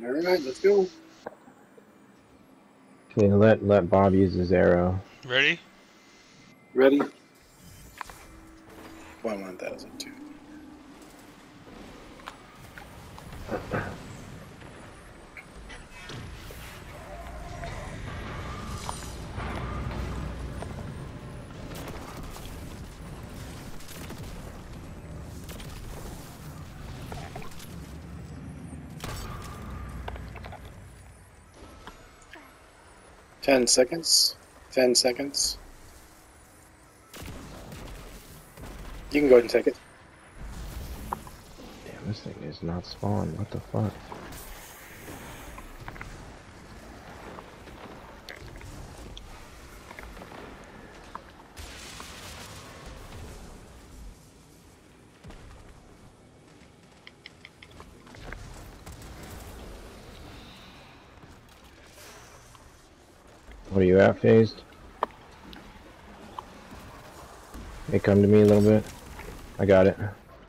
All right, let's go. Okay, let Bob use his arrow. Ready? Ready? 1,002. Ten seconds. 10 seconds. You can go ahead and take it. Damn, this thing is not spawned. What the fuck? What are you at, Phased? Hey, come to me a little bit. I got it.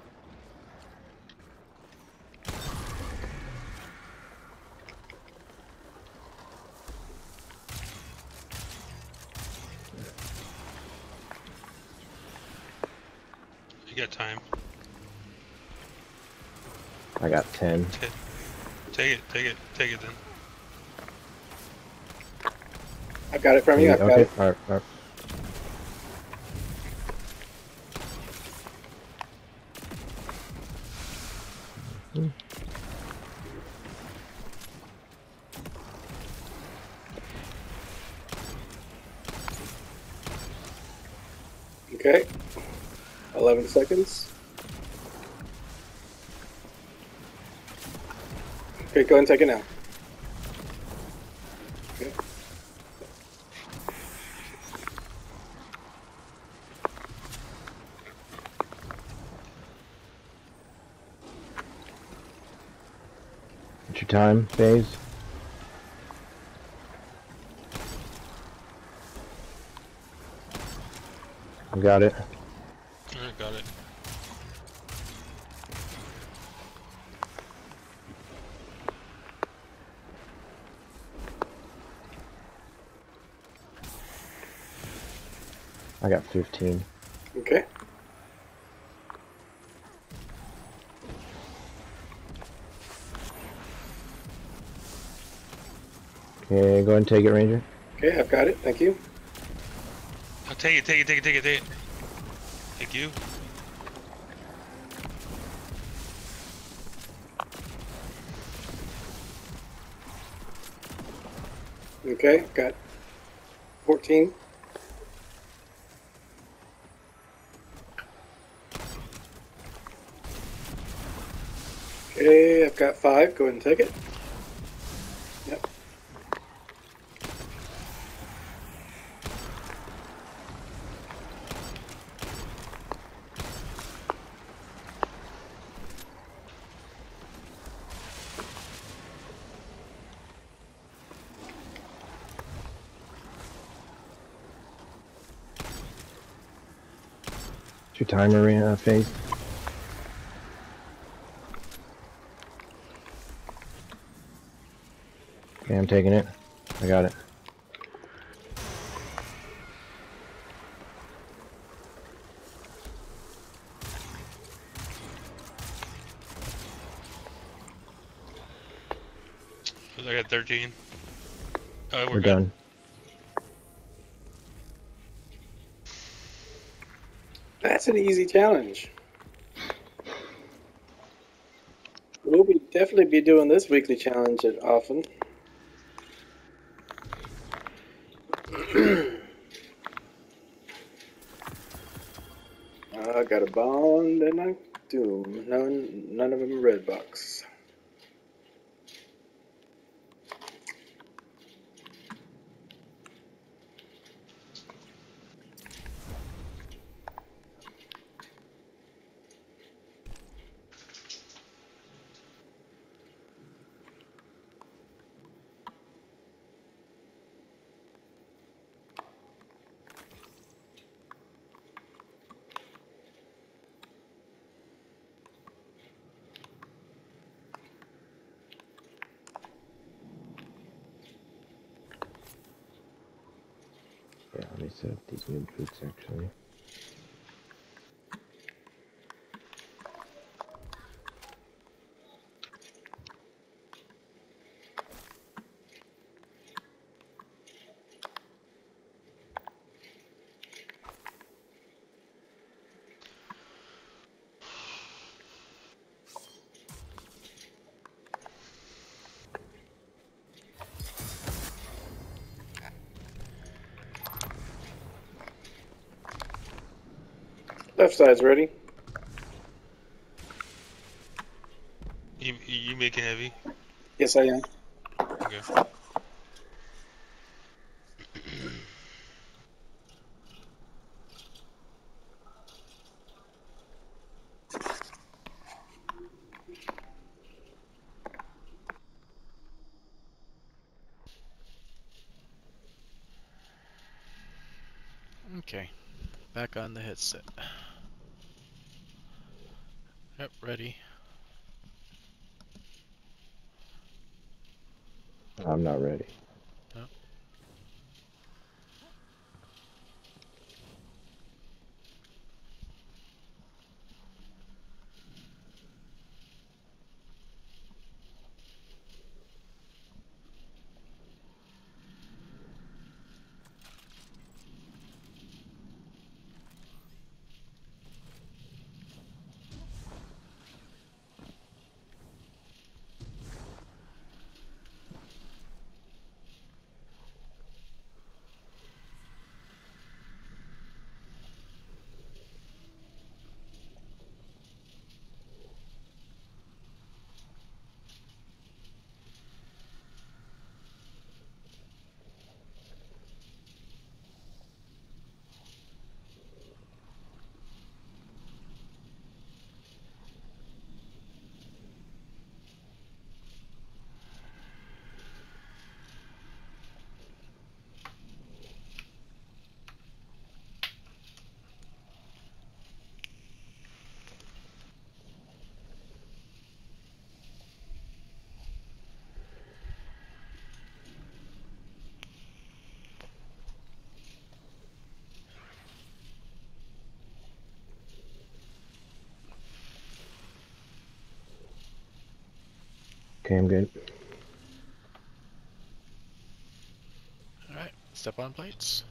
You got time. I got 10. Take it then. I've got it from you. I've got Okay, it. alright. Okay. 11 seconds. Okay, go ahead and take it now. Okay. What's your time, Phase? I got it. Alright, got it. I got 15. Okay. Okay, go ahead and take it, Ranger. Okay, I've got it. Thank you. I'll take it. Thank you. Okay, got 14. Okay, I've got 5. Go ahead and take it. Yep. What's your timer, Phase? Okay, I'm taking it. I got it. I got 13. Oh, We're we're good. done. That's an easy challenge. We'll definitely be doing this weekly challenge often. I got a bond and a doom. None of them are red box. nice these new boots actually. Left side's ready. You making heavy? Yes, I am. Okay. Okay, back on the headset. Yep, ready. I'm not ready. Yep. Okay, I'm good. Alright, step on plates.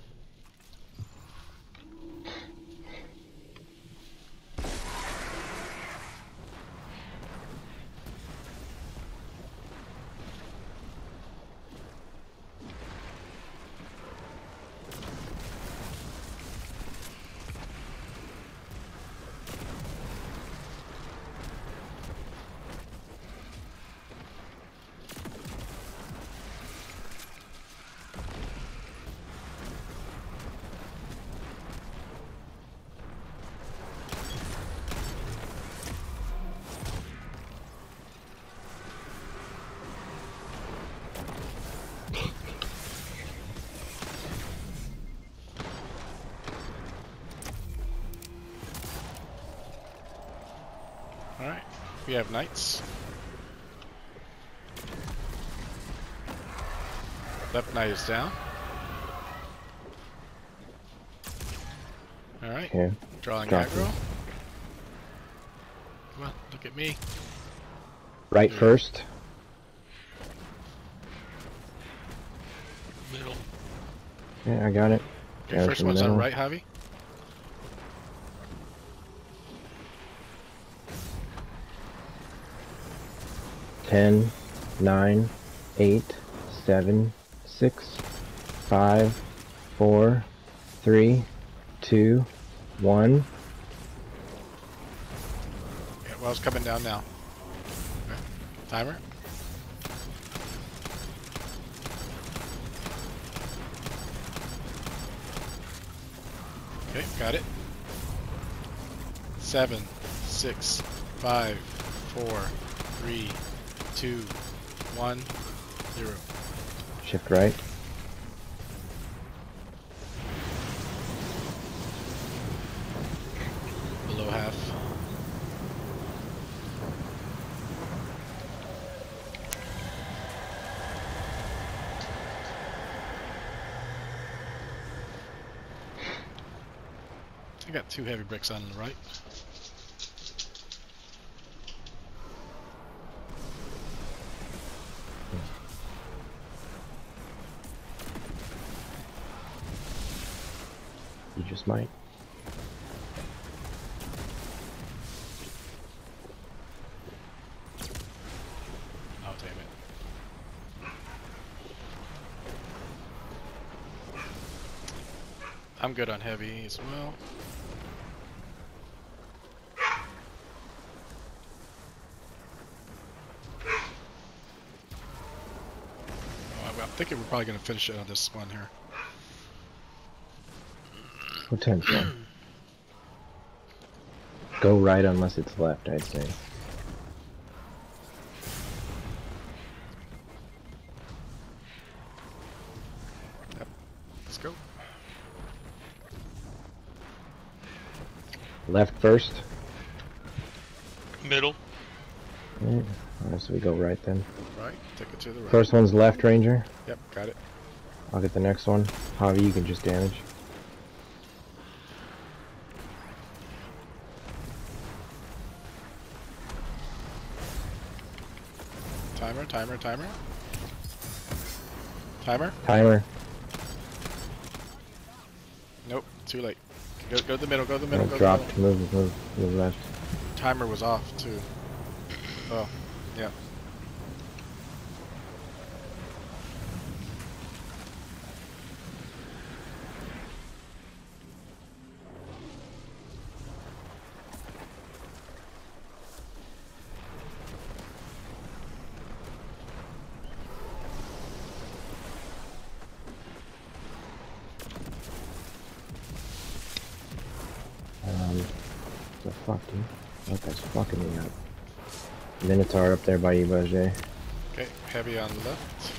Alright, we have knights. Left knight is down. Alright, Okay. drawing Dropping. aggro. Come on, look at me. Right There. first. Middle. Yeah, I got it. Your There's first the one's on middle. right, Javi. 10, 9, 8, 7, 6, 5, 4, 3, 2, 1. Yeah, well's coming down now. Okay. Timer. Okay, got it. 7, 6, 5, 4, 3, 2, 1, 0. Shift right. Below half. I got 2 heavy bricks on the right. You just might. Oh, damn it. I'm good on heavy as well. I'm thinking we're probably going to finish it on this one here. What time's that? Go right unless it's left, I'd say. Yep. Let's go. Left first. Middle. Alright, so we go right then. Right, take it to the right. First one's left, Ranger. Yep, got it. I'll get the next one. Javi, you can just damage. Timer, timer, timer. Timer? Timer. Nope, too late. Go to the middle, go to the middle, go to the Dropped. middle. Move left. Timer was off, too. Oh, yeah. The fuck, dude? That guy's fucking me up. Minotaur up there by you, Bajay. Okay, heavy on the left.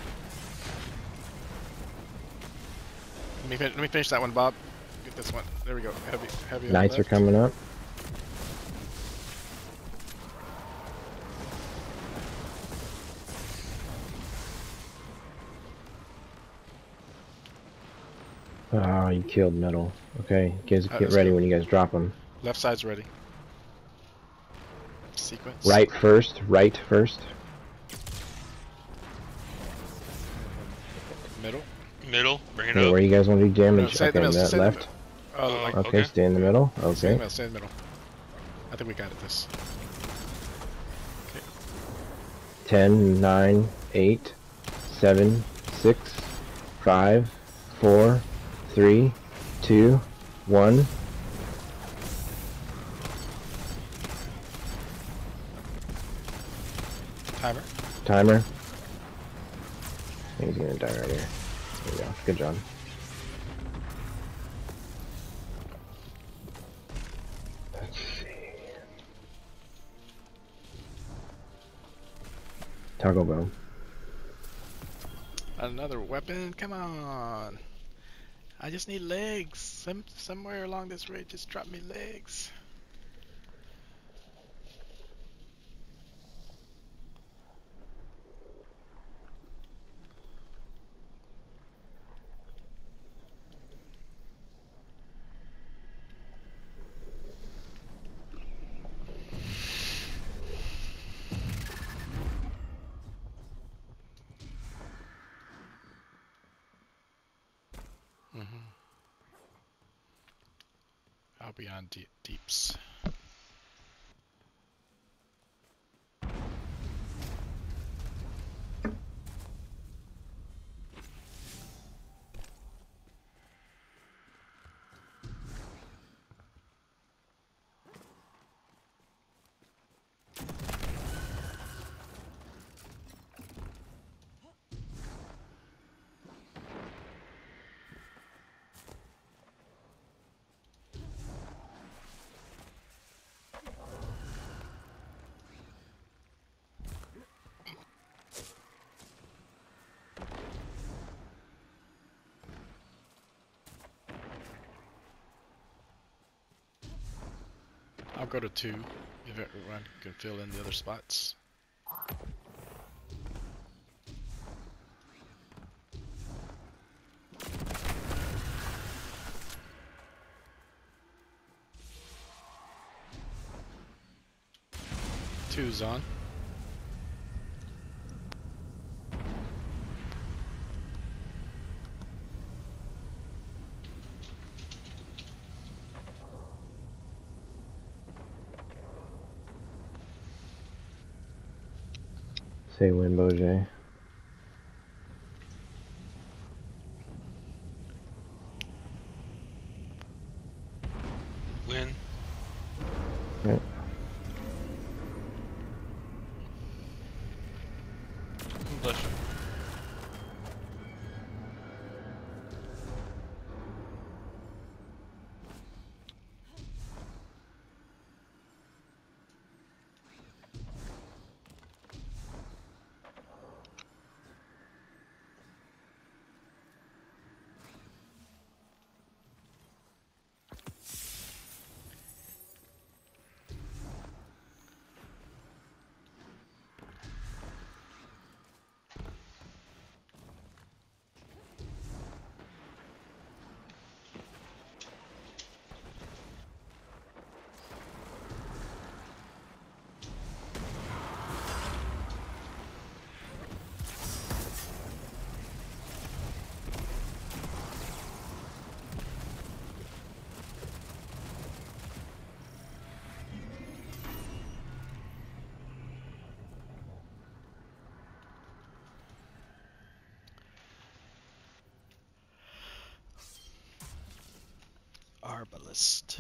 Let me finish that one, Bob. Get this one. There we go. Heavy on Knights the are left. coming up. Oh, you killed middle. Okay, guys, get let's ready go. when you guys drop them. Left side's ready. Sequence. Right first. Right first. Middle. Middle. Bring it Okay, up. where you guys want to do damage? No, stay in the Okay, middle, that stay in the left. middle. Oh, like, Okay, Okay. stay in the middle. stay in the Okay. middle, stay in the middle. I think we got it this. Okay. 10, 9, 8, 7, 6, 5, 4, 3, 2, 1. Timer. Timer. I think he's gonna die right here. There you go. Good job. Let's see. Toggle bow. Another weapon. Come on. I just need legs. Somewhere along this raid, just drop me legs. I'll be on deeps. I'll go to 2 if everyone can fill in the other spots. Two's on. Say when, Bojay. Win. Yep. Bless you. Arbalist.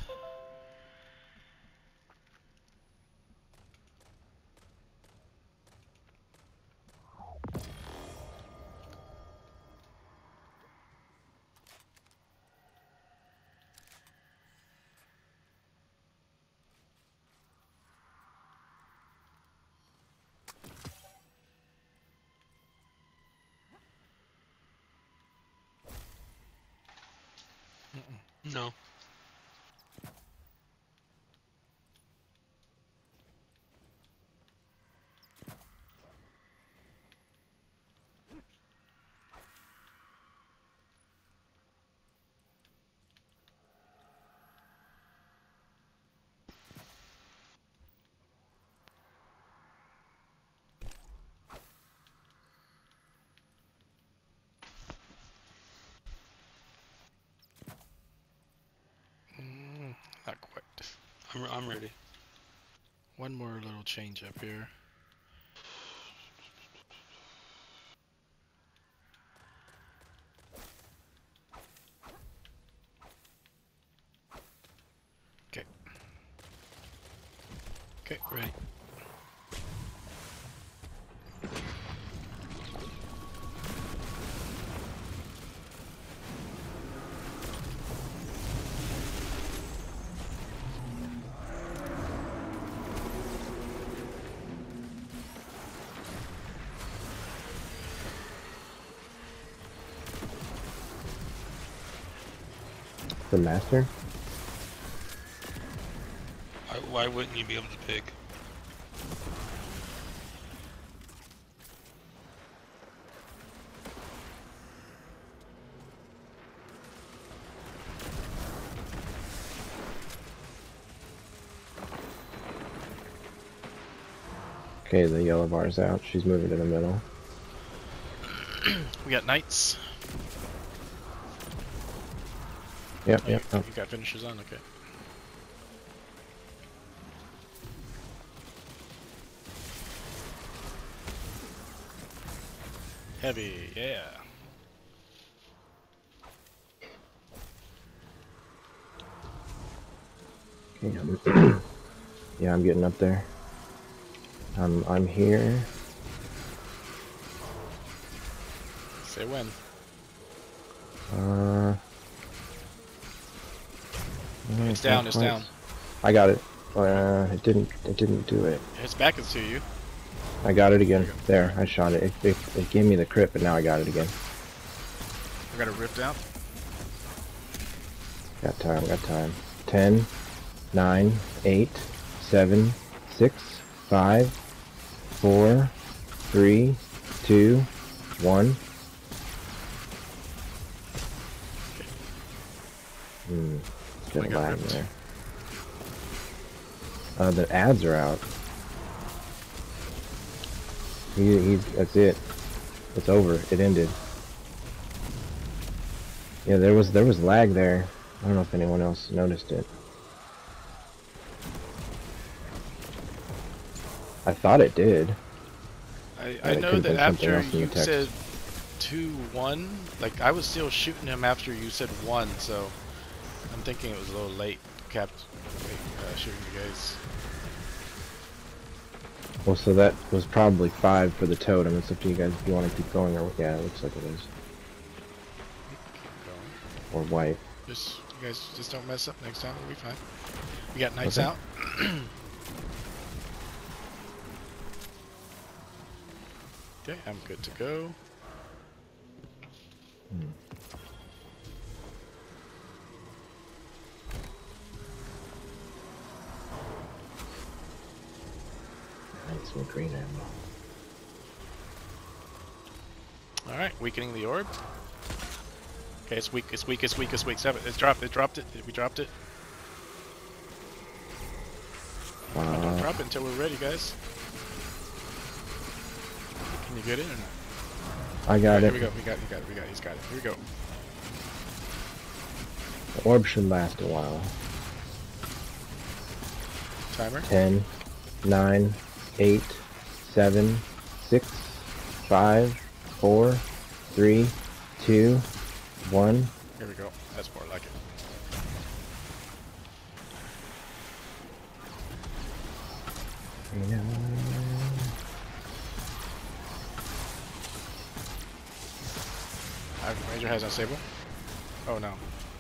No. Not quite. I'm ready. One more little change up here. Okay. Okay, ready. The master? Why wouldn't you be able to pick? Okay, the yellow bar's out. She's moving to the middle. We got knights. Yep, Oh, yep. you, Oh. you got finishers on? Okay. Heavy, yeah. Okay, yeah, I'm getting up there. I'm here. Say when. It's down, it's down. I got it. It didn't do it. Its back is to you. I got it again. There, I shot it. It gave me the crit, but now I got it again. I got it ripped out. Got time, got time. 10, 9, 8, 7, 6, 5, 4, 3, 2, 1. Good I got lag ripped. there. The ads are out. That's it. It's over. It ended. Yeah, there was lag there. I don't know if anyone else noticed it. I thought it did. I it know could've that been something after else in the you text. said 2-1, like I was still shooting him after you said 1, so I'm thinking it was a little late. Shooting you guys. Well, so that was probably 5 for the totem. It's up to you guys if you want to keep going or yeah, it looks like it is. Keep going. Or white. You guys just don't mess up next time. We'll be fine. We got knights Okay. out. Okay, I'm good to go. I need some green ammo. Alright, weakening the orb. Okay, it's weak, it's weak, it's weak, it's weak. It's dropped it. We dropped it. Don't drop it until we're ready, guys. Can you get it or not? I got it. Here we go, he's got it. Here we go. The orb should last a while. Timer. 10, 9, 8, 7, 6, 5, 4, 3, 2, 1. Here we go. That's more like it. Raise your hands on Sable. Oh no.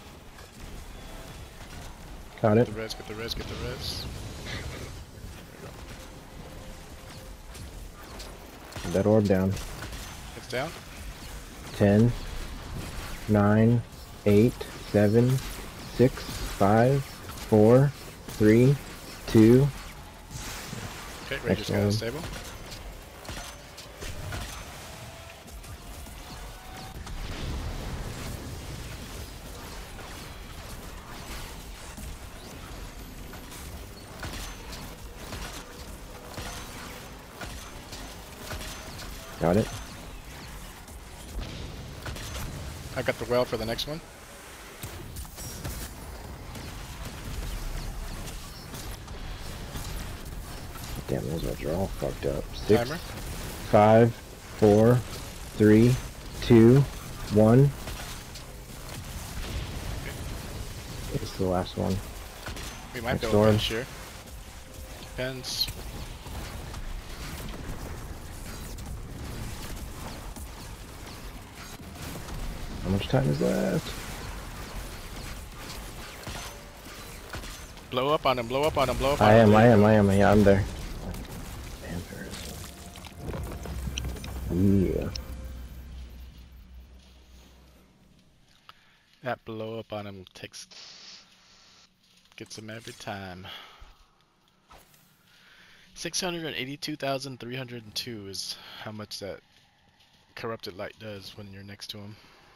Got it. Get the res, get the res, get the res. Put that orb down. It's down. 10, 9, 8, 7, 6, 5, 4, 3, 2. Okay, Ranger's got a stable. Got it. I got the well for the next one. Damn, those ones are all fucked up. 6, Timer. 5, 4, 3, 2, 1. It's the last one. We might Next go door. finish here. Depends. How much time is left? Blow up on him, blow up on him, blow up on I him. am. Yeah, I'm there. Yeah. That blow up on him gets him every time. 682,302 is how much that corrupted light does when you're next to him.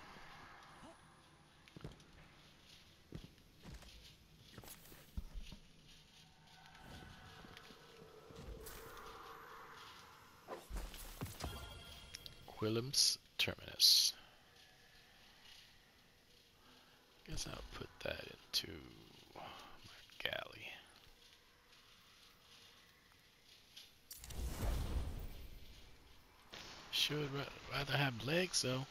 Quillam's Terminus. Guess I'll put that into my galley. Should rather have legs though.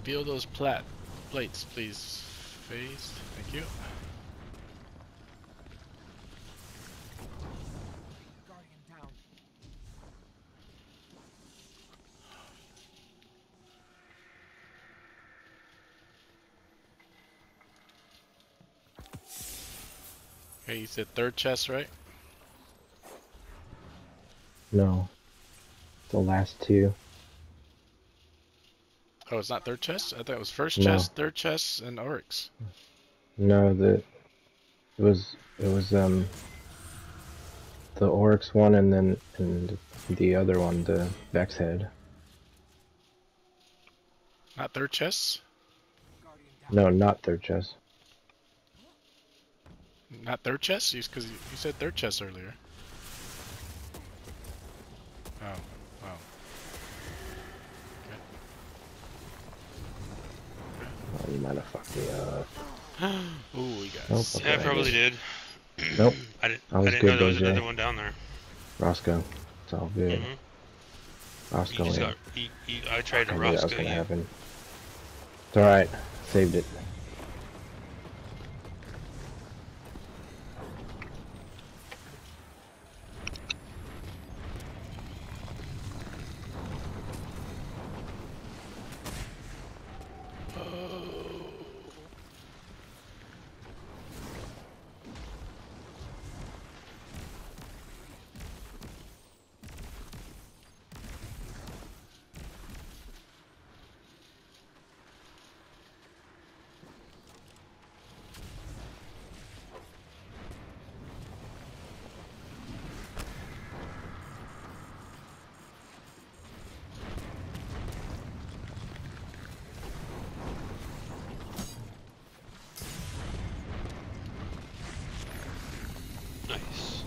Reveal those plates, please. Face. Thank you. Guardian down. Okay, you said third chest, right? No. The last two. Oh, it's not third chest? I thought it was first No. chest, third chest, and Oryx. No, it was the Oryx one and the other one, the Vex head. Not third chest? Guardian down. No, not third chest. Not third chest? Because you said third chest earlier. Oh, wow. Oh, you might have fucked me up. Ooh, we got Nope, sick. Yeah, I probably did. Nope. I didn't I was know good, there was Jose. another one down there. Roscoe. It's all good. Mm-hmm. Roscoe You just in. got. I tried to I knew that was Roscoe gonna you. happen. It's alright. Saved it. Nice.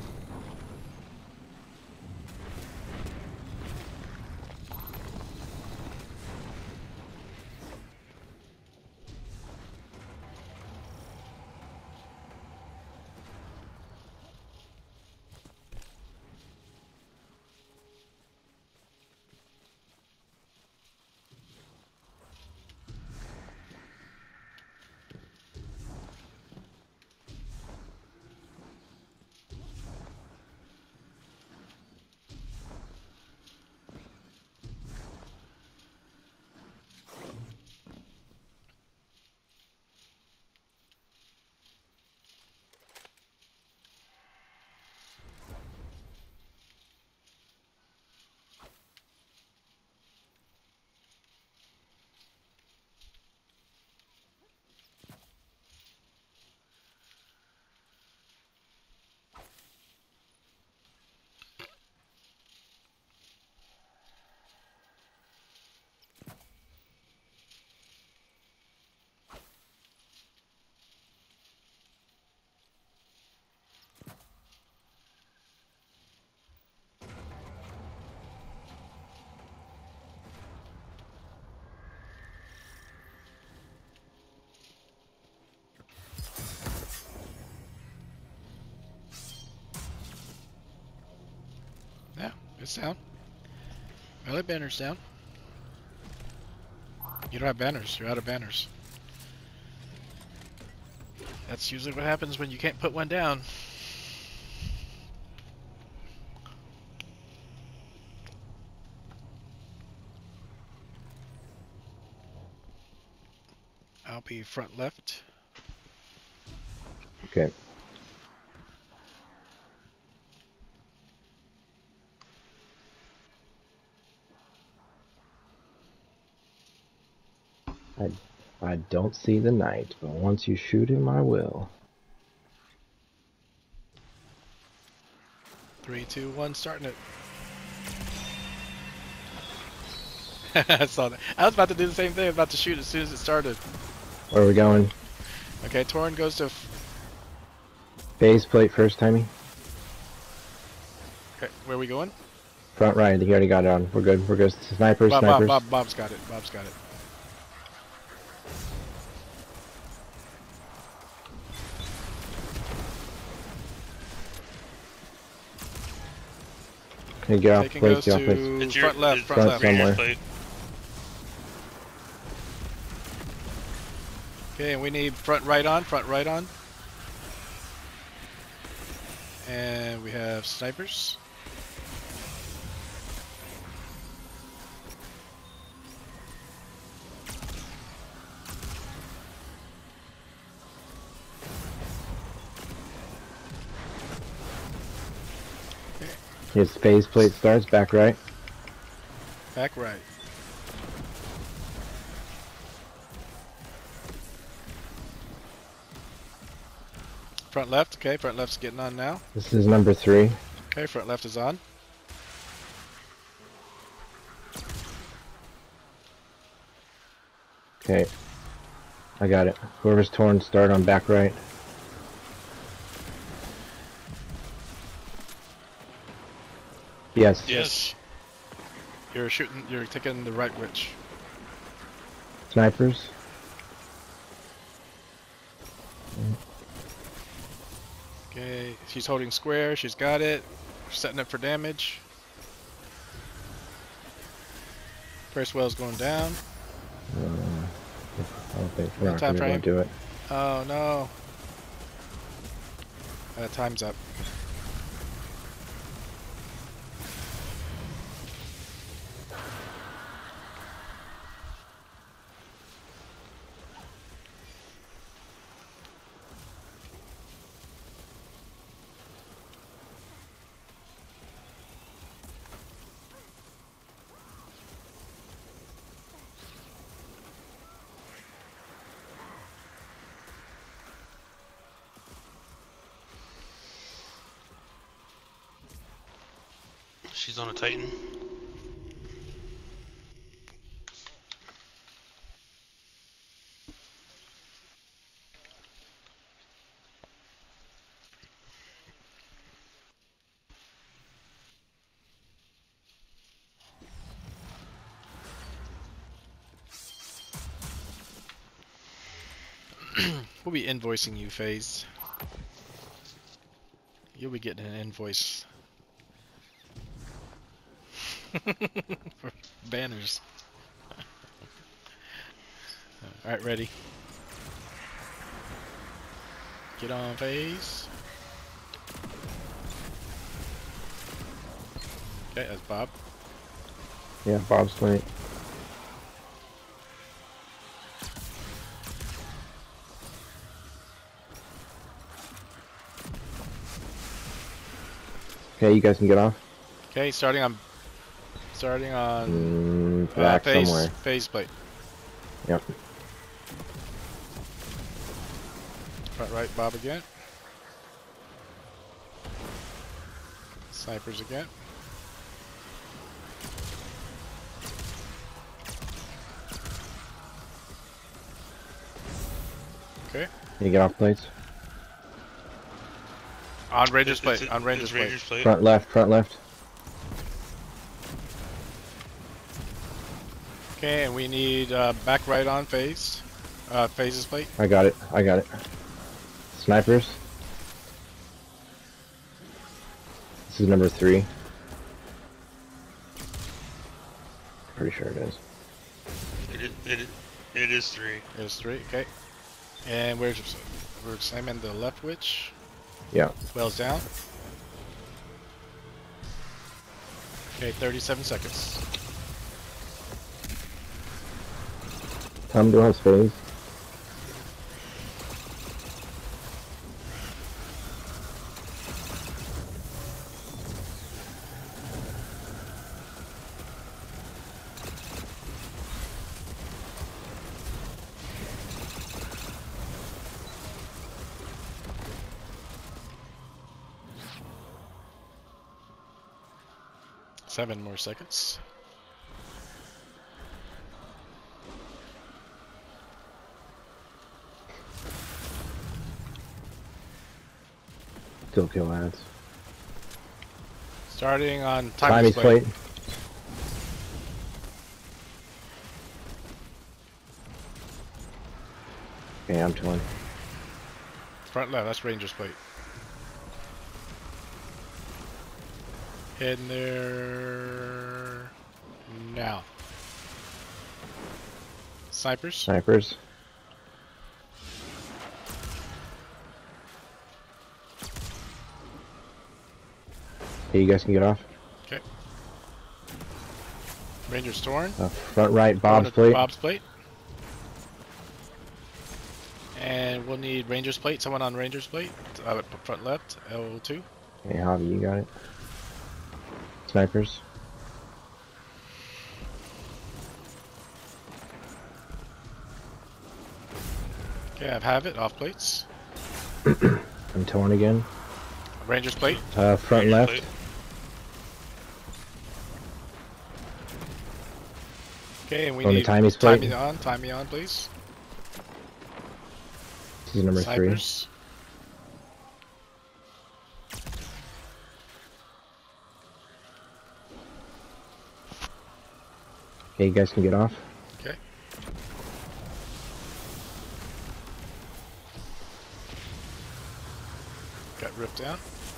Yeah, it's down. Melee banner's down. You don't have banners. You're out of banners. That's usually what happens when you can't put one down. I'll be front left. Okay. I don't see the knight, but once you shoot him, I will. 3, 2, 1, starting it. I saw that. I was about to do the same thing. I was about to shoot as soon as it started. Where are we going? Okay, Torin goes to... Phase plate first, timing. Okay, where are we going? Front right, he already got it on. We're good, we're good. Snipers, snipers. Bob's got it. Bob's got it. Can you get off Taking plate, goes get off plate. to It's front left, it's front left. somewhere. Ranger's plate. Okay, and we need front right on, front right on. And we have snipers. His phase plate starts back right. Back right. Front left, okay, front left's getting on now. This is number 3. Okay, front left is on. Okay. I got it. Whoever's torn, start on back right. Yes. Yes. You're shooting, you're taking the right witch. Snipers. Okay, she's holding square, she's got it. Setting up for damage. First well's going down. I don't think we're not Time going to frame. do it. Oh no. Time's up. She's on a Titan. We'll be invoicing you, FaZe. You'll be getting an invoice. For banners. Alright, ready. Get on, FaZe. Okay, that's Bob. Yeah, Bob's plate. Okay, you guys can get off. Okay, starting on Back somewhere. FaZe plate. Yep. Front right, Bob again. Snipers again. Okay. Can you get off plates? On Ranger's It's- plate. On Ranger's it's plate. Ranger's plate. Front left, front left. Okay, and we need back right on FaZe. FaZe's plate. I got it, I got it. Snipers. This is number 3. Pretty sure it is. It is 3. There's 3. Okay. And we're slamming the left witch. Yeah. Wells down. Okay, 37 seconds. Time to have phase. Seven more seconds. Still kill ads. Starting on Timmy's Timmy's plate. plate. Okay, I'm chilling. Front left, that's Ranger's plate. Heading there now. Snipers. Snipers. Okay, you guys can get off. Okay. Ranger's torn. Front right, Going Bob's to plate. Bob's plate. And we'll need Ranger's plate. Someone on Ranger's plate. Front left, L2. Okay, Javi, you got it. Snipers. Okay, I have it. Off plates. I'm torn again. Ranger's plate. Front Ranger's left. plate. Okay, and we On the need Timmy's plate. Timey on, please. This is number 3. Snipers. Okay, you guys can get off. Okay. Got ripped down.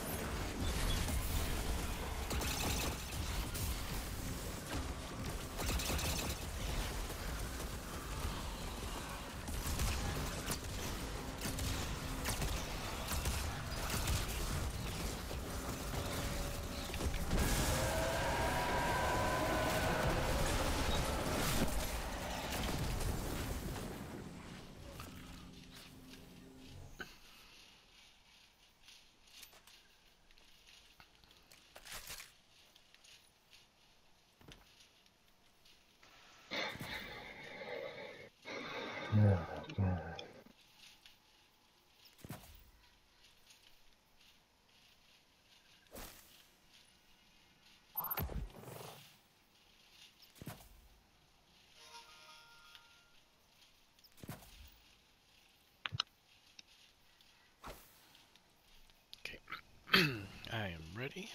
I am ready.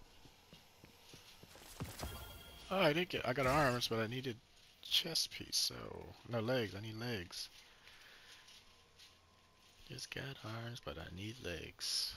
Oh, I got arms, but I needed chest piece, so no legs. I need legs. Just got arms, but I need legs.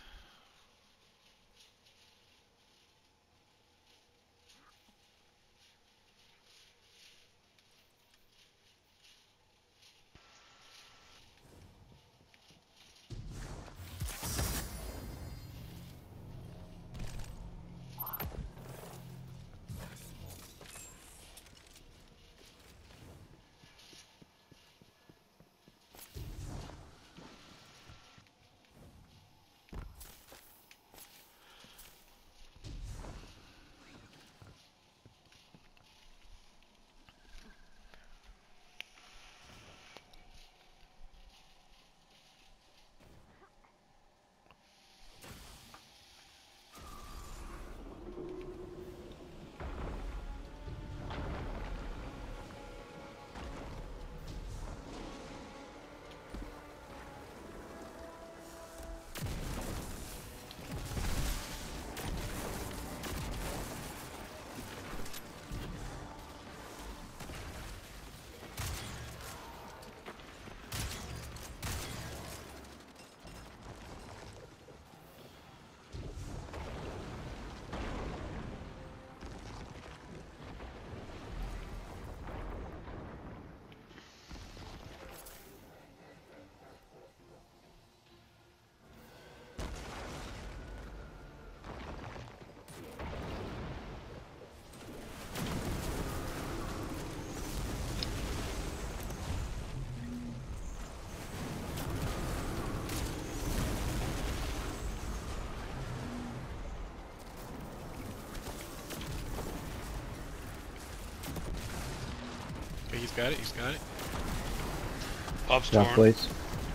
Okay, he's got it. He's got it. Bob's Off torn. plates.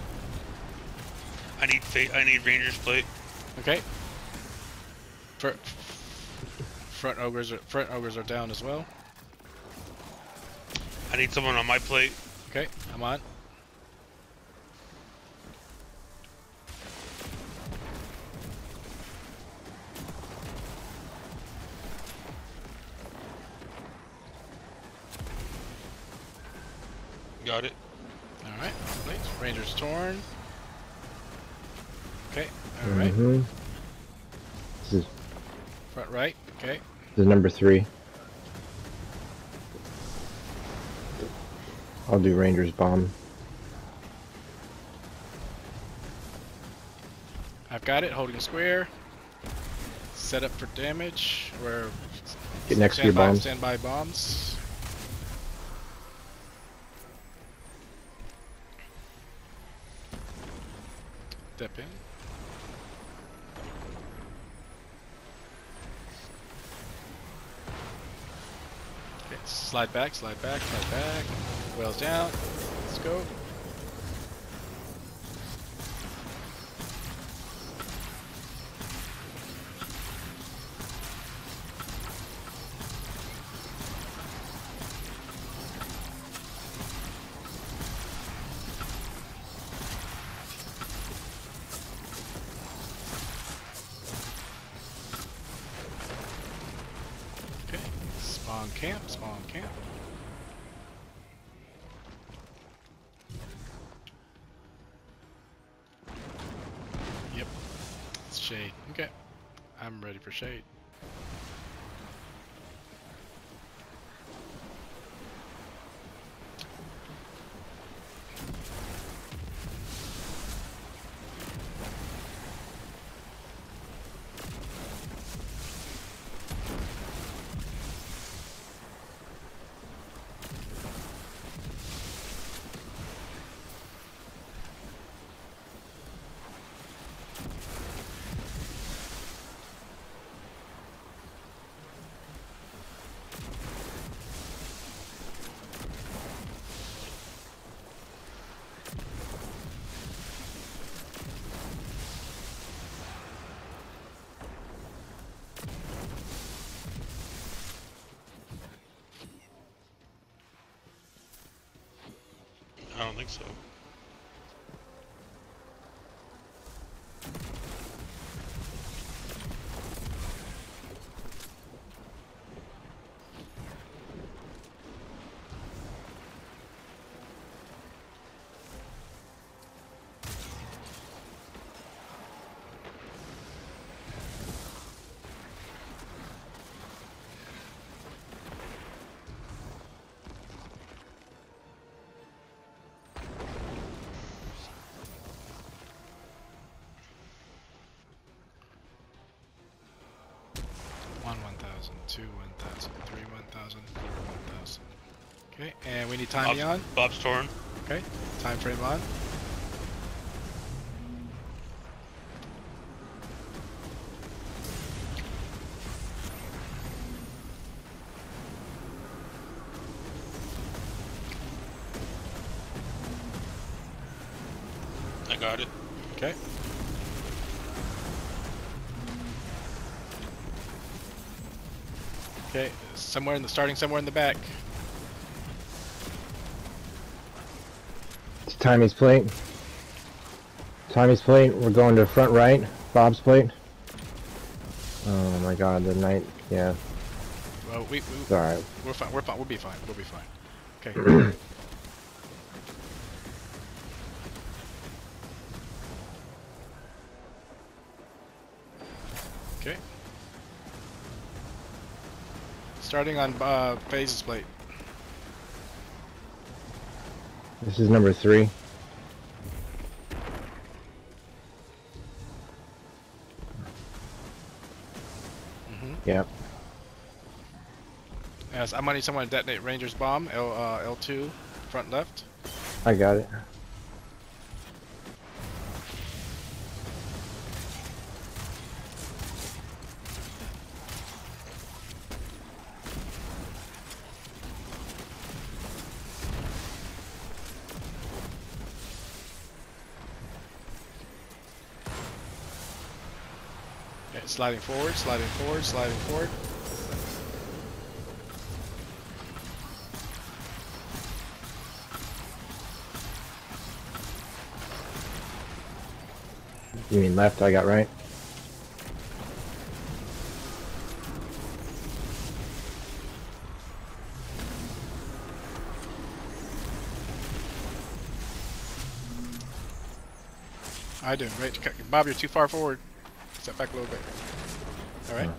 I need Ranger's plate. Okay. Front ogres are down as well. I need someone on my plate. Okay, I'm on. Got it. Alright, plates. Ranger's torn. Okay, alright. This is Front right, okay. number 3. I'll do Ranger's bomb. I've got it, holding square. set up for damage. We're Get next to your bombs. Standby bombs. Step in. Okay, slide back, slide back, slide back. Whales down. Let's go. Spawn camp, spawn camp. Yep, it's shade. Okay, I'm ready for shade. I don't think so. One 1,000, two 1,000, three 1,000, four 1,000. Okay, and we need timing on. Bob's torn. Okay, time frame on. I got it. Okay. Okay, somewhere in the somewhere in the back. It's Timmy's plate. Timmy's plate. We're going to front right. Bob's plate. Oh my God, the night. Yeah. Well, It's alright. we're fine. We're fine. We'll be fine. We'll be fine. Okay. Okay. Starting on phases plate. This is number 3. Yep. Yes, I'm gonna need someone to detonate Ranger's bomb. L2, front left. I got it. Okay, sliding forward, sliding forward, sliding forward. You mean left? I got right. I do. Right, Bob, you're too far forward. Step back a little bit. All right.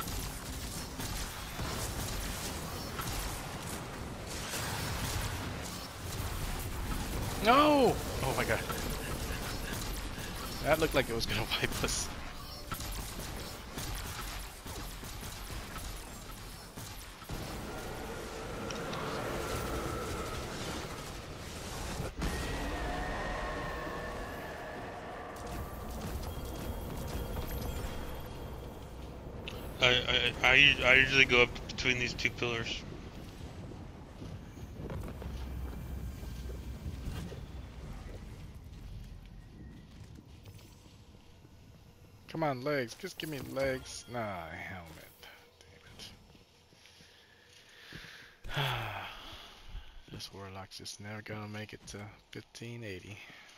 No! Oh my God. That looked like it was gonna wipe us. I usually go up between these two pillars. Come on, legs. Just give me legs. Nah, helmet. Damn it. This warlock's just never gonna make it to 1580.